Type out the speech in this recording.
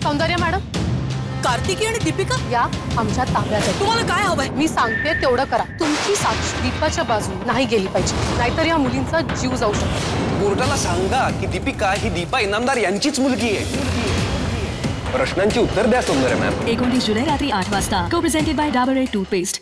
सौंदर्य मॅडम, कार्तिकी आणि दीपिका या आमच्या ताब्यात आहेत. तुम्हाला काय हवंय? मी सांगते तेवढं करा. तुमची साक्ष दीपाच्या बाजूने नाही गेली पाहिजे, नाहीतर या मुलींचा जीव जाऊ शकतो. कोर्टाला सांगा की दीपिका ही दीपा इनामदार यांचीच मुलगी आहे. प्रश्नांची उत्तर द्या सौंदर्य मॅम. 29 जुलै रात्री 8 वाजता. Co presented by Dabur red toothpaste.